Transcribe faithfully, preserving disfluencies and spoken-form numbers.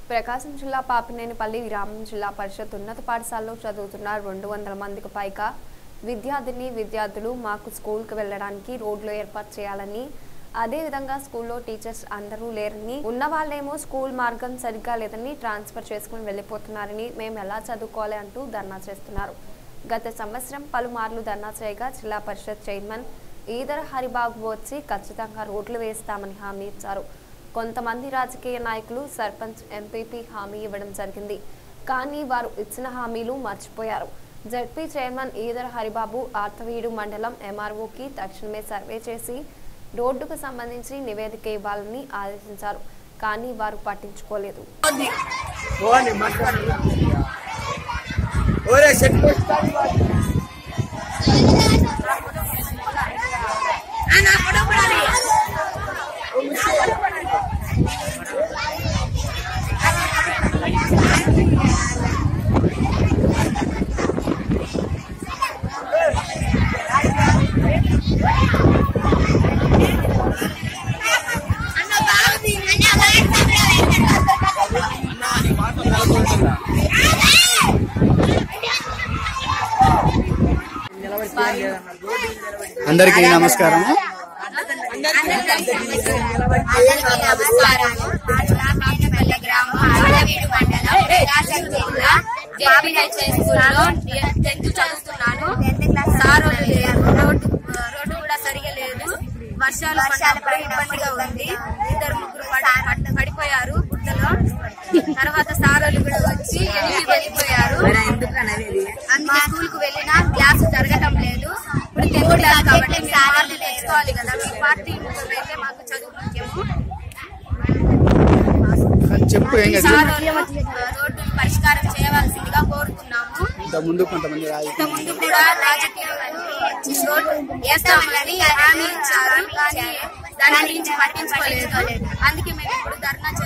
ప్రకాశం జిల్లా పాపినేనిపల్లి గ్రామం జిల్లా పరిషత్ ఉన్నత పాఠశాలలో చదువుతున్న రెండు వందల మందికి పైగా విద్యార్థిని విద్యార్థులు మాకు స్కూల్కి వెళ్ళడానికి రోడ్లు ఏర్పాటు చేయాలని, అదేవిధంగా స్కూల్లో టీచర్స్ అందరూ లేరని, ఉన్న వాళ్ళేమో స్కూల్ మార్గం సరిగ్గా లేదని ట్రాన్స్ఫర్ చేసుకుని వెళ్ళిపోతున్నారని, మేము ఎలా చదువుకోవాలి అంటూ ధర్నా చేస్తున్నారు. గత సంవత్సరం పలుమార్లు ధర్నా చేయగా జిల్లా పరిషత్ చైర్మన్ ఈదర హరిబాబు వచ్చి ఖచ్చితంగా రోడ్లు వేస్తామని హామీ ఇచ్చారు. కొంతమంది రాజకీయ నాయకులు సర్పంచ్ ఎంపీపీ హామీ ఇవ్వడం జరిగింది. కానీ వారు ఇచ్చిన హామీలు మర్చిపోయారు. జడ్పీ చైర్మన్ ఈదర హరిబాబు ఆర్తవీడు మండలం ఎంఆర్ఓకి తక్షణమే సర్వే చేసి రోడ్డుకు సంబంధించి నివేదిక ఇవ్వాలని ఆదేశించారు. కానీ వారు పట్టించుకోలేదు. అందరికీ నమస్కారం. చదువుతున్నాను. సారోలు లేరు, రోడ్డు రోడ్డు కూడా సరిగా లేదు. వర్షాలు పడ్డప్పుడు ఇబ్బందిగా ఉంది. ఇద్దరు ముగ్గురు పడిపోయారు గుట్టలో. తర్వాత సారోలు కూడా వచ్చి ఎనిమిది వెళ్ళిపోయారు. అందుకే స్కూల్ కు వెళ్ళినా క్లాస్ జరగటం లేదు. ఇప్పుడు తెలుగు క్లాస్ కాబట్టి సారోలు తెచ్చుకోవాలి కదా. మీ పార్టీ అయితే మాకు చదువు ముఖ్యము. చెప్పు రోడ్డు పరిష్కారం చేయవలసిందిగా కోరుతున్నాము. ముందు కొంతమంది ముందు కూడా రాజకీయాలు రోడ్డు వేస్తామని హామీ ఇచ్చారు. కానీ దాని గురించి పట్టించుకోలేదు. అందుకే మేము ఇప్పుడు ధర్నా